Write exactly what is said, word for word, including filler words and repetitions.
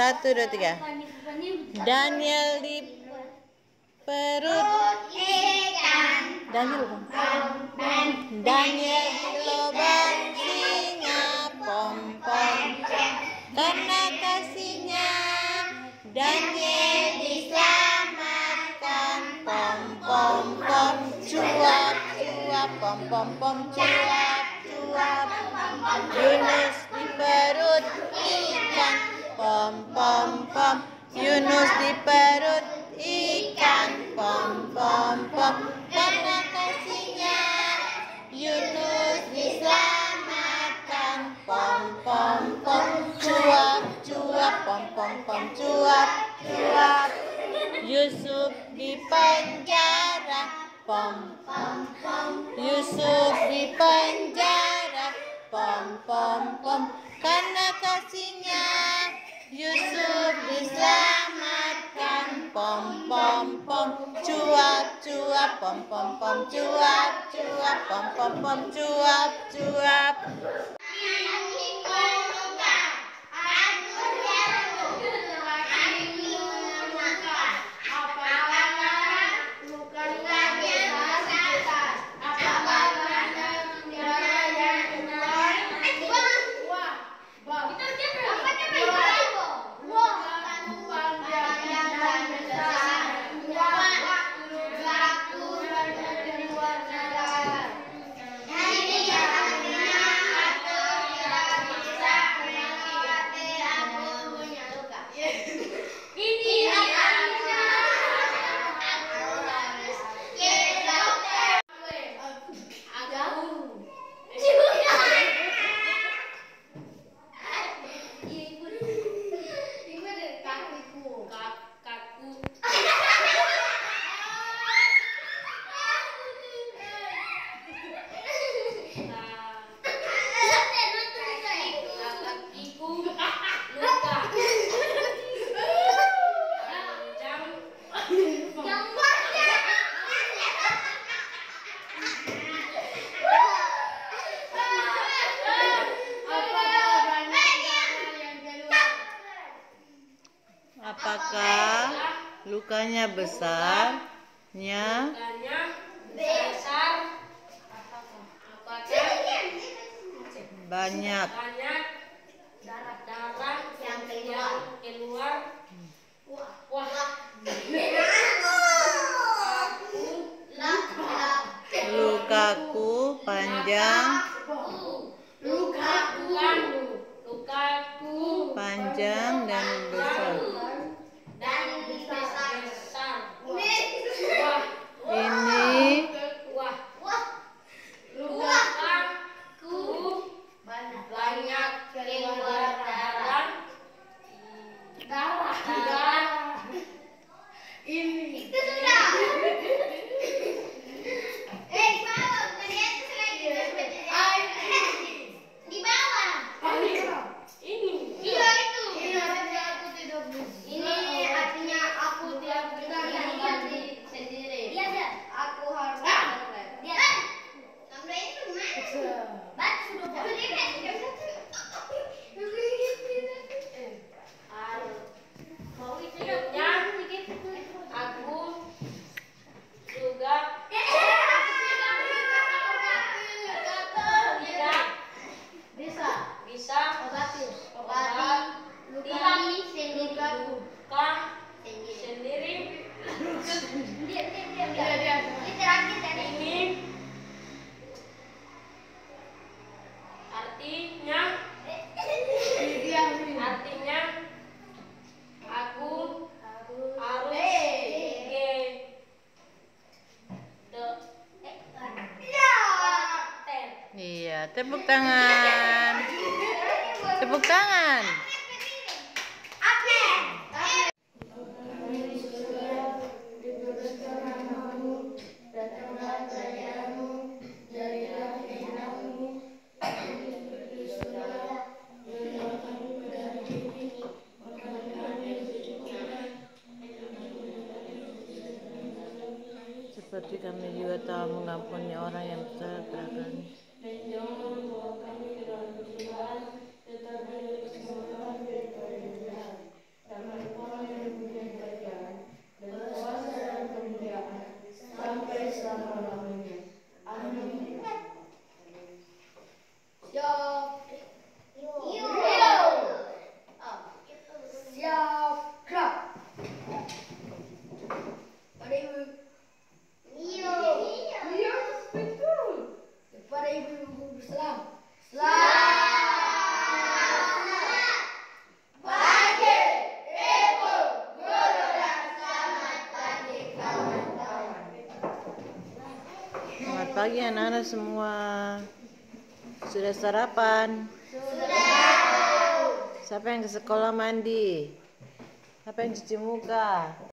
Satu, dua, tiga. Daniel di perut ikan. Daniel bukan? Daniel di lubang singa. Pom pom. Karena kasihnya Daniel diselamatkan. Pom pom pom. Cuap cuap. Pom pom pom. Cuap cuap. Yunus di perut ikan. Pom pom pom. Yunus di perut ikan. Pom pom pom. Karena kasihnya Yunus diselamatkan. Pom pom pom. Cuap cuap. Pom pom pom. Cuap cuap. Yusuf di penjara. Pom pom pom. Yusuf di penjara. Pom pom pom. Karena kasihnya Yusuf diselamatkan. Pom pom pom. Cuap cuap. Pom pom pom. Cuap cuap. Pom pom pom. Cuap cuap. Apakah lukanya besarnya? Besar. Banyak. Banyak darah yang keluar. Keluar. Wah. Lukaku panjang. Lukaku. Lukaku Panjang dan besar. Dan besar. Besar. Ini Wah. Lukaku banyak keluar darah. Darah. Darah. Ini. Itu sudah. Eh, di bawah. Terlihat lagi. Di bawah. Ini. Iya itu. Ini artinya aku tidak bisa. Ini artinya aku tidak bisa mengganti sendiri. Iya, iya. Aku harus belajar. Iya. Sampai itu mana? Bat sudah boleh. Mau hidupnya aku juga tidak bisa bisa obati obati luka sendiri luka sendiri. Dia dia dia dia ini terakhir dari ini artinya artinya aku harus ke iya, tepuk tangan. Tepuk tangan. Seperti kami juga tahu mengampuni orang yang bersalah kepada kami. Selamat pagi anak-anak semua. Sudah sarapan? Sudah. Siapa yang ke sekolah mandi? Siapa yang cuci muka?